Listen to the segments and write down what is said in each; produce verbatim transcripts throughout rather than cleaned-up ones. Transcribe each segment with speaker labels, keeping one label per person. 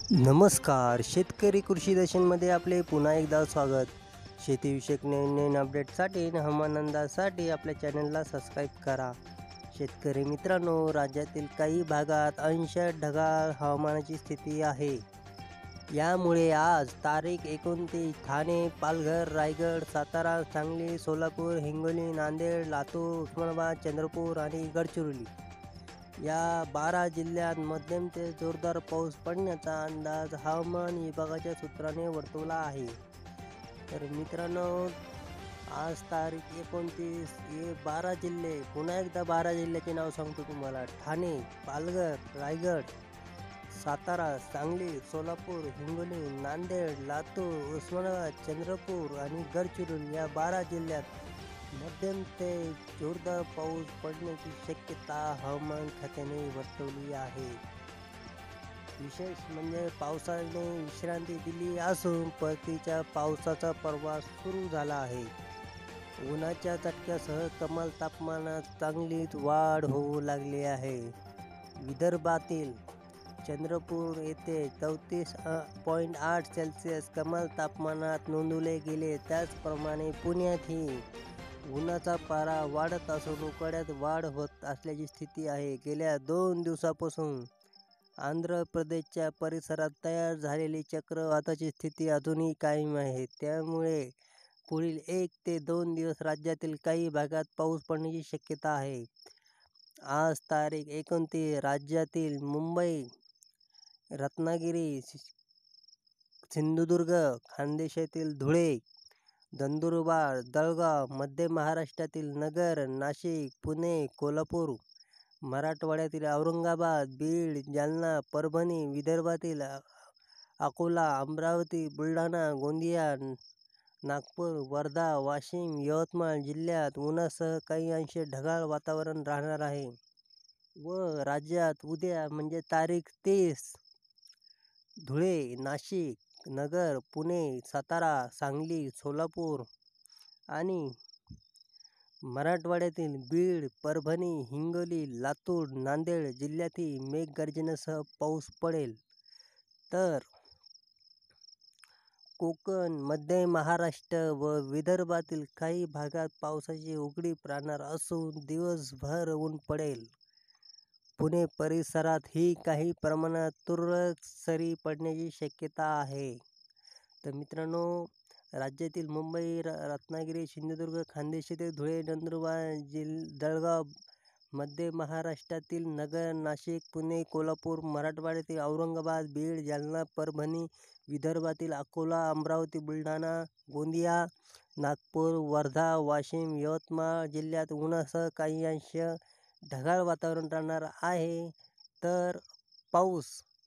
Speaker 1: नमस्कार, शेतकरी कृषी दर्शनमध्ये आपले पुन्हा एकदा स्वागत. शेतीविषयक नवीन-नवीन अपडेटसाठी आणि हवामान अंदाजासाठी आपल्या चॅनलला सबस्क्राईब करा. शेतकरी मित्रांनो, राज्यातील काही भागात अंशतः ढगाळ हवामानाची स्थिती आहे. यामुळे आज तारीख एकोणतीस ठाणे, पालघर, रायगड, सातारा, सांगली, सोलापूर, हिंगोली, नांदेड, लातूर, उस्मानाबाद, चंद्रपूर आणि गडचिरोली या बारा जिल्ह्यात मध्यम ते जोरदार पाऊस पडण्याचा अंदाज हवामान विभागाच्या सूत्राने वर्तवला आहे. तर मित्रांनो, आज तारीख एकोणतीस हे बारा जिल्हे, पुन्हा एकदा बारा जिल्ह्याचे नाव सांगतो तुम्हाला. ठाणे, पालघर, रायगड, सातारा, सांगली, सोलापूर, हिंगोली, नांदेड, लातूर, उस्मानाबाद, चंद्रपूर आणि गडचिरोली या बारा जिल्ह्यात मध्यम ते जोरदार पाऊस पडण्याची शक्यता हवामान खात्याने वर्तवली आहे. विशेष म्हणजे पावसाने विश्रांती दिली असून परतीच्या पावसाचा प्रवास सुरू झाला आहे. उन्हाच्या चटक्यासह कमाल तापमानात चांगलीच वाढ होऊ लागली आहे. विदर्भातील चंद्रपूर येथे चौतीस पॉईंट आठ सेल्सिअस कमाल तापमानात नोंदवले गेले. त्याचप्रमाणे पुण्यातही उन्हाचा पारा वाढत असून उकाड्यात वाढ होत असल्याची स्थिती आहे. गेल्या दोन दिवसापासून आंध्र प्रदेशच्या परिसरात तयार झालेली चक्रवाताची स्थिती अजूनही कायम आहे. त्यामुळे पुढील एक ते दोन दिवस राज्यातील काही भागात पाऊस पडण्याची शक्यता आहे. आज तारीख एकोणतीस राज्यातील मुंबई, रत्नागिरी, सिंधुदुर्ग, खानदेशातील धुळे, नंदुरबार, जळगाव, मध्य महाराष्ट्रातील नगर, नाशिक, पुणे, कोल्हापूर, मराठवाड्यातील औरंगाबाद, बीड, जालना, परभणी, विदर्भातील अकोला, अमरावती, बुलढाणा, गोंदिया, नागपूर, वर्धा, वाशिम, यवतमाळ जिल्ह्यात उन्हासह काही अंश ढगाळ वातावरण राहणार आहे. व राज्यात उद्या म्हणजे तारीख तीस धुळे, नाशिक, नगर, पुणे, सातारा, सांगली, सोलापूर आणि मराठवाड्यातील बीड, परभणी, हिंगोली, लातूर, नांदेड जिल्ह्यातही मेघगर्जनेसह पाऊस पडेल. तर कोकण, मध्य महाराष्ट्र व विदर्भातील काही भागात पावसाची उघडीप राहणार असून दिवसभर ऊन पडेल. पुणे परिसरात ही काही प्रमाणात तुरळक सरी पडण्याची शक्यता आहे. तर मित्रांनो, राज्यातील मुंबई, रत्नागिरी, सिंधुदुर्ग, खानदेश येथे धुळे, नंदुरबार, जिल जळगाव, मध्य महाराष्ट्रातील नगर, नाशिक, पुणे, कोल्हापूर, मराठवाड्यातील औरंगाबाद, बीड, जालना, परभणी, विदर्भातील अकोला, अमरावती, बुलढाणा, गोंदिया, नागपूर, वर्धा, वाशिम, यवतमाळ जिल्ह्यात उन्हासह काही अंश ढगाळ वातावरण राहणार आहे. तर पाऊस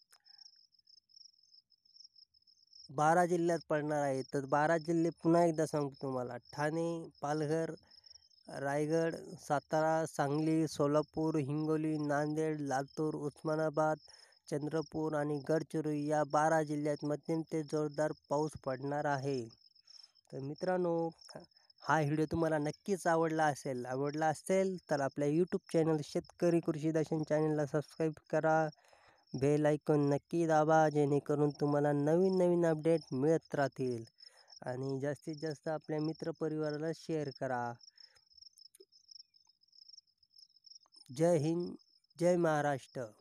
Speaker 1: बारा जिल्ह्यात पडणार आहे. तर बारा जिल्हे पुन्हा एकदा सांगतो तुम्हाला. ठाणे, पालघर, रायगड, सातारा, सांगली, सोलापूर, हिंगोली, नांदेड, लातूर, उस्मानाबाद, चंद्रपूर आणि गडचिरोली या बारा जिल्ह्यात मध्यम ते जोरदार पाऊस पडणार आहे. तर मित्रांनो, हा व्हिडिओ तुम्हाला नक्कीच आवडला असेल. आवडला असेल तर आपल्या यूट्यूब चॅनल शेतकरी कृषी दर्शन चॅनलला सबस्क्राईब करा. बेल आयकॉन नक्की दाबा, जेणेकरून तुम्हाला नवीन नवीन अपडेट मिळत राहतील. आणि जास्तीत जास्त आपल्या मित्रपरिवाराला शेअर करा. जय हिंद, जय महाराष्ट्र.